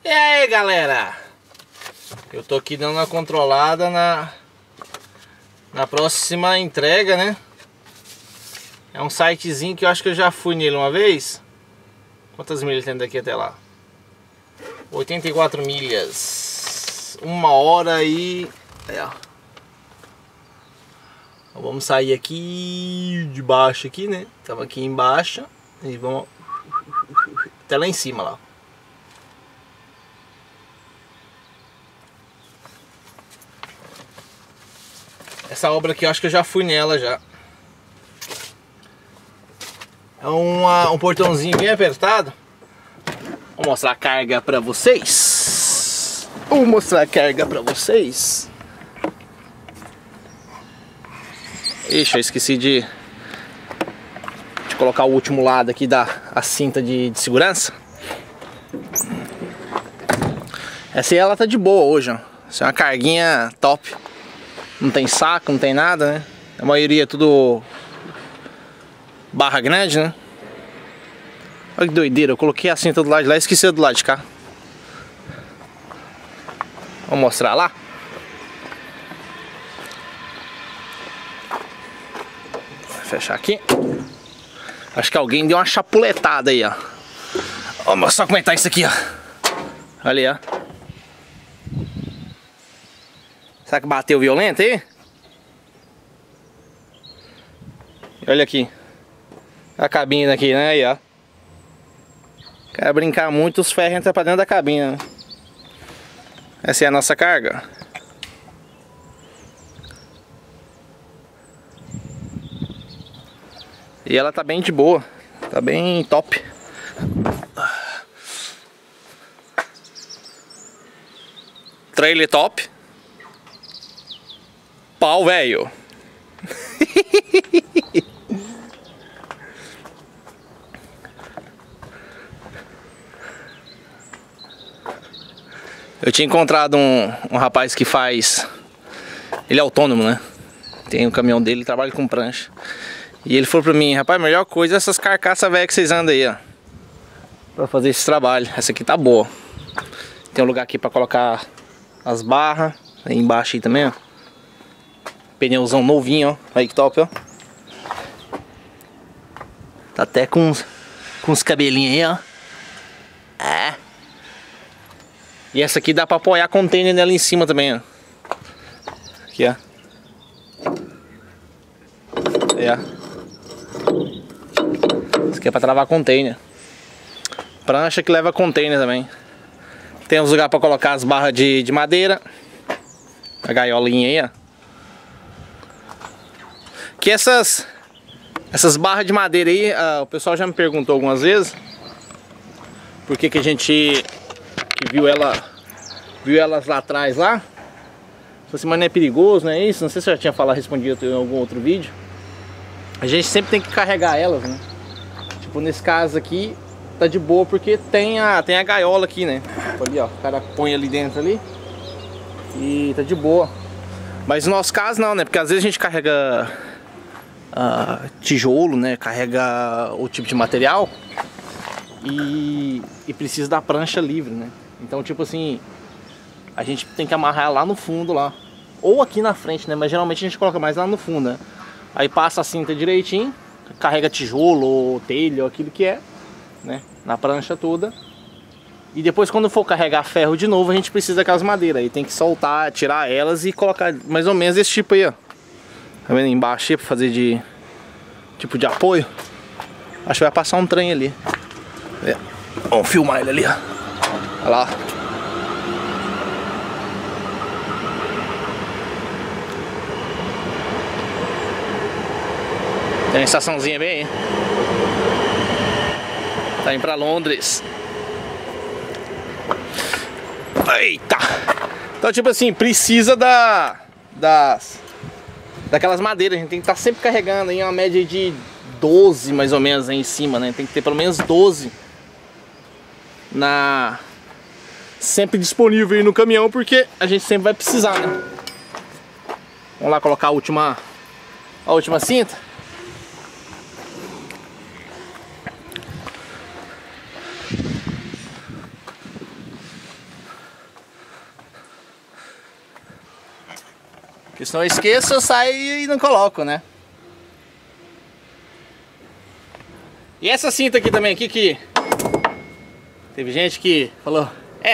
E aí, galera? Eu tô aqui dando uma controlada na próxima entrega, né? É um sitezinho que eu acho que eu já fui nele uma vez. Quantas milhas tem daqui até lá? 84 milhas. 1 hora e... Vamos sair aqui de baixo aqui, né? Estamos aqui embaixo e vamos até lá em cima lá. Essa obra aqui eu acho que eu já fui nela já. É um portãozinho bem apertado. Vou mostrar a carga pra vocês. Ixi, eu esqueci de colocar o último lado aqui a cinta de segurança. Essa aí ela tá de boa hoje, ó. Essa é uma carguinha top. Não tem saco, não tem nada, né? A maioria é tudo barra grande, né? Olha que doideira, eu coloquei a cinta do lado de lá e esqueci do lado de cá. Vou mostrar lá. Vou fechar aqui. Acho que alguém deu uma chapuletada aí, ó. Vou mostrar como é que tá isso aqui, ó. Ali, ó. Será que bateu violento aí? Olha aqui. A cabine aqui, né? Aí, ó. Quer brincar muito, os ferros entram pra dentro da cabine, né? Essa é a nossa carga. E ela tá bem de boa. Tá bem top. Trailer top. Pau, velho. Eu tinha encontrado um rapaz que faz... Ele é autônomo, né? Tem um caminhão dele, ele trabalha com prancha. E ele falou pra mim: rapaz, a melhor coisa é essas carcaças velhas que vocês andam aí, ó, pra fazer esse trabalho. Essa aqui tá boa. Tem um lugar aqui pra colocar as barras. Aí embaixo aí também, ó. Pneuzão novinho, ó. Aí que top, ó. Tá até com uns cabelinhos aí, ó. É. E essa aqui dá pra apoiar container nela em cima também, ó. Aqui, ó. É. Isso aqui é pra travar container. Prancha que leva container também. Tem uns lugares pra colocar as barras de madeira. A gaiolinha aí, ó. Que essas barras de madeira aí, o pessoal já me perguntou algumas vezes por que a gente viu elas lá atrás lá. Falei assim, mas não é perigoso, não é isso? Não sei se eu já tinha respondido em algum outro vídeo. A gente sempre tem que carregar elas, né? Tipo, nesse caso aqui tá de boa porque tem a gaiola aqui, né? Ali, ó, o cara põe ali dentro ali e tá de boa. Mas no nosso caso não, né? Porque às vezes a gente carrega tijolo, né? Carrega o tipo de material e precisa da prancha livre, né? Então, tipo assim, a gente tem que amarrar lá no fundo lá, ou aqui na frente, né? Mas geralmente a gente coloca mais lá no fundo, né? Aí passa a cinta direitinho, carrega tijolo ou telha ou aquilo que é, né? Na prancha toda. E depois quando for carregar ferro de novo, a gente precisa daquelas madeiras. Aí tem que soltar, tirar elas e colocar mais ou menos esse tipo aí, ó. Tá vendo embaixo aí pra fazer de tipo de apoio? Acho que vai passar um trem ali. Vamos filmar ele ali, ó. Olha lá. Tem uma estaçãozinha bem aí. Tá indo pra Londres. Eita! Então, tipo assim, precisa daquelas madeiras. A gente tem que estar sempre carregando aí uma média de 12 mais ou menos aí em cima, né? Tem que ter pelo menos 12 sempre disponível aí no caminhão, porque a gente sempre vai precisar, né? Vamos lá colocar a última cinta. Porque senão eu esqueço, eu saio e não coloco, né? E essa cinta aqui também, aqui que... Teve gente que falou,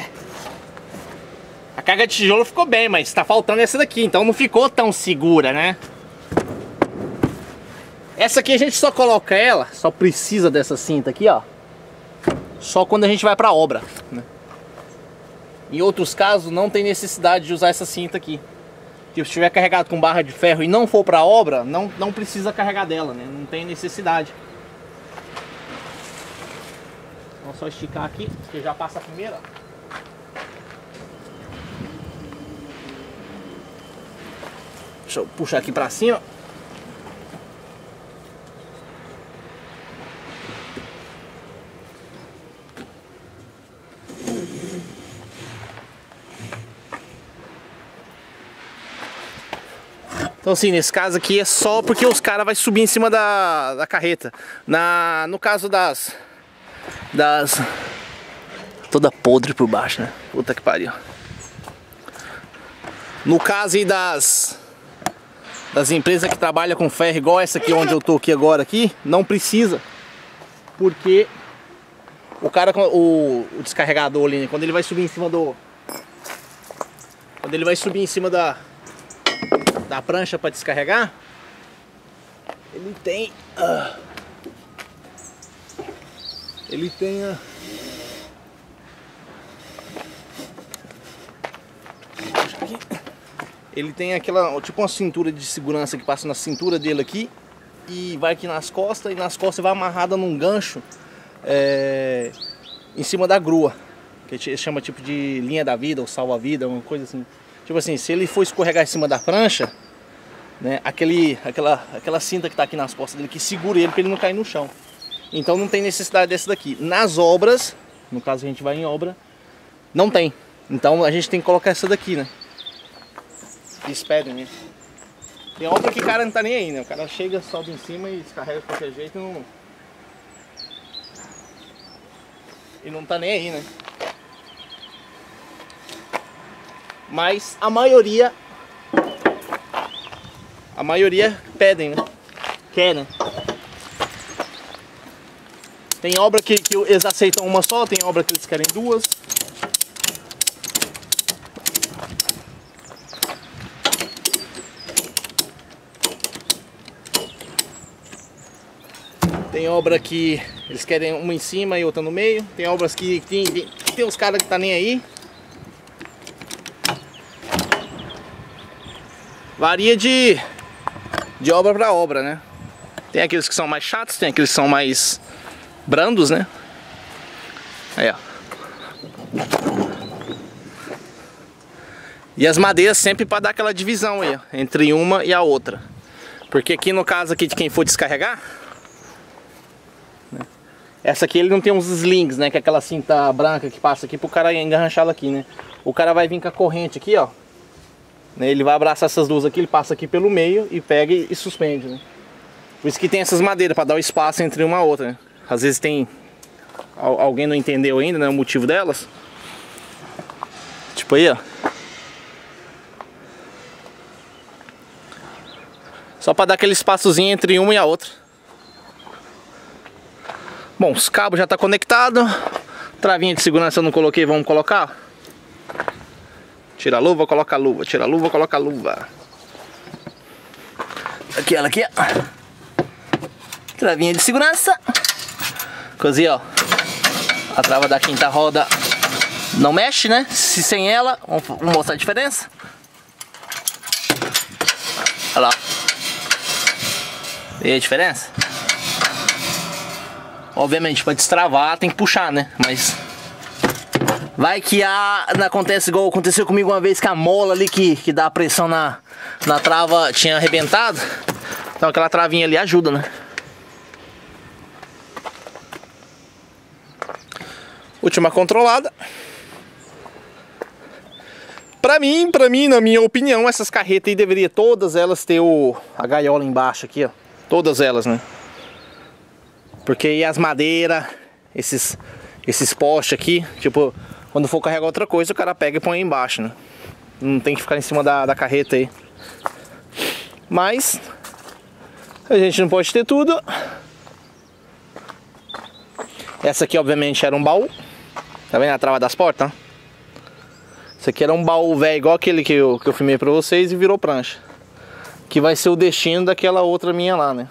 a carga de tijolo ficou bem, mas tá faltando essa daqui, então não ficou tão segura, né? Essa aqui a gente só coloca ela, só precisa dessa cinta aqui, ó, só quando a gente vai pra obra, né? Em outros casos não tem necessidade de usar essa cinta aqui. Tipo, se estiver carregado com barra de ferro e não for pra obra, não precisa carregar dela, né? Não tem necessidade. Vamos só esticar aqui, que já passa a primeira, ó. Deixa eu puxar aqui pra cima. Então assim, nesse caso aqui é só porque os caras vão subir em cima da carreta. No caso das... Toda podre por baixo, né? Puta que pariu. No caso aí das empresas que trabalham com ferro, igual essa aqui onde eu tô aqui agora aqui, não precisa. Porque o cara, o descarregador ali, né, quando ele vai subir em cima do... Quando ele vai subir em cima da prancha para descarregar, ele tem... Ele tem aquela, tipo uma cintura de segurança que passa na cintura dele aqui e vai aqui nas costas, e nas costas vai amarrada num gancho em cima da grua, que a gente chama tipo de linha da vida ou salva-vida, uma coisa assim. Tipo assim, se ele for escorregar em cima da prancha, né, aquela cinta que tá aqui nas costas dele que segura ele para ele não cair no chão. Então não tem necessidade dessa daqui. Nas obras, no caso a gente vai em obra, não tem. Então a gente tem que colocar essa daqui, né? Eles pedem mesmo. Tem obra que o cara não tá nem aí, né? O cara chega, sobe em cima e descarrega de qualquer jeito e não tá nem aí, né? Mas a maioria pedem, né? Quer, né? Tem obra que eles aceitam uma só, tem obra que eles querem duas. Tem obra que eles querem uma em cima e outra no meio. Tem obras que tem os caras que tá nem aí. Varia de obra para obra, né? Tem aqueles que são mais chatos, tem aqueles que são mais brandos, né? Aí, ó. E as madeiras sempre para dar aquela divisão aí, ó, entre uma e a outra. Porque aqui no caso aqui de quem for descarregar, né, essa aqui ele não tem uns slings, né? Que é aquela cinta branca que passa aqui pro cara enganchá-la aqui, né? O cara vai vir com a corrente aqui, ó. Né, ele vai abraçar essas duas aqui, ele passa aqui pelo meio e pega e suspende, né? Por isso que tem essas madeiras, para dar o espaço entre uma e outra, né? Às vezes tem... Alguém não entendeu ainda, né? O motivo delas. Tipo aí, ó. Só para dar aquele espaçozinho entre uma e a outra. Bom, os cabos já tá conectado. Travinha de segurança eu não coloquei, vamos colocar. Tira a luva, coloca a luva. Tira a luva, coloca a luva. Aqui, ela aqui, ó. Travinha de segurança. Coisa aí, ó. A trava da quinta roda não mexe, né? Se sem ela, vamos mostrar a diferença. Olha lá. E a diferença? Obviamente, para destravar tem que puxar, né? Mas vai que acontece igual aconteceu comigo uma vez, que a mola ali que dá a pressão na trava tinha arrebentado. Então aquela travinha ali ajuda, né? Última controlada. Pra mim, na minha opinião, essas carretas aí deveriam todas elas ter a gaiola embaixo aqui, ó. Todas elas, né? Porque aí as madeiras, esses postes aqui, tipo, quando for carregar outra coisa, o cara pega e põe aí embaixo, né? Não tem que ficar em cima da carreta aí. Mas a gente não pode ter tudo. Essa aqui obviamente era um baú. Tá vendo a trava das portas? Esse aqui era um baú velho, igual aquele que eu filmei pra vocês, e virou prancha. Que vai ser o destino daquela outra minha lá, né?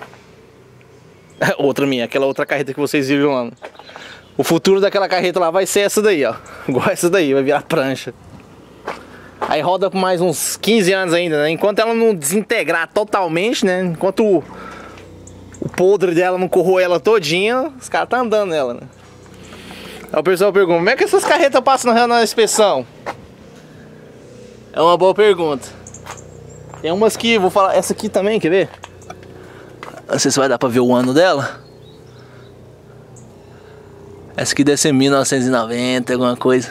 Outra minha, aquela outra carreta que vocês viram lá, né? O futuro daquela carreta lá vai ser essa daí, ó. Igual essa daí, vai virar prancha. Aí roda por mais uns 15 anos ainda, né? Enquanto ela não desintegrar totalmente, né? Enquanto o podre dela não corroer ela todinha, os caras tá andando nela, né? Aí o pessoal pergunta, como é que essas carretas passam na inspeção? É uma boa pergunta. Tem umas que, vou falar, essa aqui também, quer ver? Não sei se vai dar pra ver o ano dela. Essa aqui deve ser 1990, alguma coisa.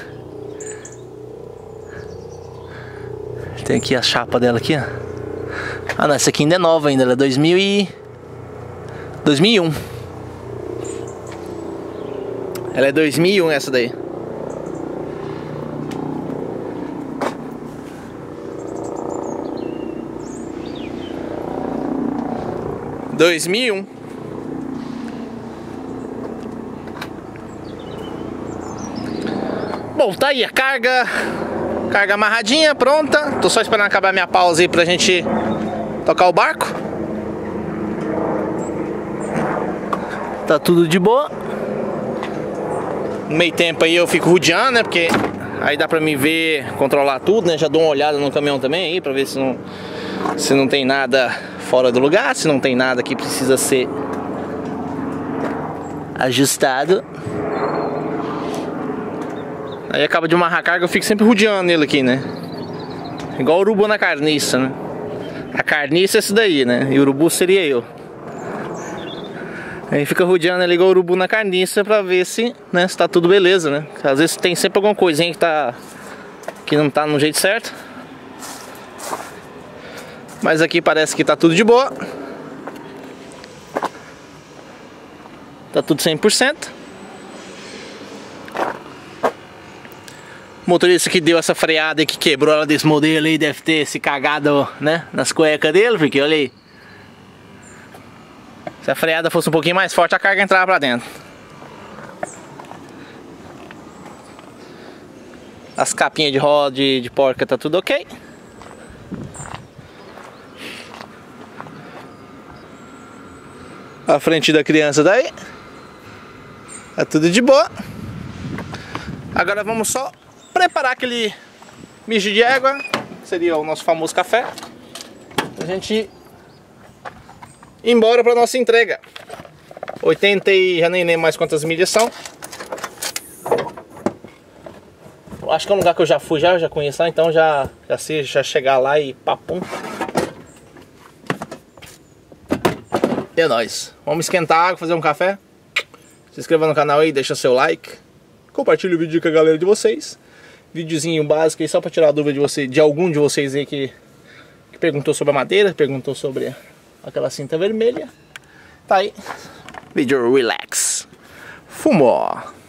Tem aqui a chapa dela aqui, ó. Ah não, essa aqui ainda é nova ainda, ela é 2001. Ela é 2001 essa daí. Bom, tá aí a carga. Carga amarradinha, pronta. Tô só esperando acabar minha pausa aí pra gente tocar o barco. Tá tudo de boa. No meio tempo aí eu fico rodeando, né? Porque aí dá pra me ver, controlar tudo, né? Já dou uma olhada no caminhão também aí pra ver se não tem nada fora do lugar, se não tem nada que precisa ser ajustado. Aí acaba de amarrar a carga, eu fico sempre rodeando ele aqui, né? Igual o urubu na carniça, né? A carniça é esse daí, né? E o urubu seria eu. Aí fica rodeando ele igual o urubu na carniça pra ver se, né, se tá tudo beleza, né? Às vezes tem sempre alguma coisinha que não tá no jeito certo. Mas aqui parece que tá tudo de boa. Tá tudo 100%. O motorista que deu essa freada e que quebrou ela desse modelo aí deve ter se cagado, né, nas cuecas dele, porque olha aí. Se a freada fosse um pouquinho mais forte, a carga entrava pra dentro. As capinhas de roda de porca tá tudo ok. A frente da criança daí tá tudo de boa. Agora vamos só preparar aquele mijo de égua, que seria o nosso famoso café, a gente ir embora para nossa entrega. 80 e já nem lembro mais quantas milhas são. Acho que é um lugar que eu já fui, já conheço lá, então já sei, já chegar lá e papum. É nóis. Vamos esquentar a água, fazer um café. Se inscreva no canal aí, deixa seu like. Compartilhe o vídeo com a galera de vocês. Videozinho básico aí só para tirar a dúvida de algum de vocês aí que perguntou sobre a madeira, perguntou sobre aquela cinta vermelha. Tá aí. Vídeo relax. Fumou.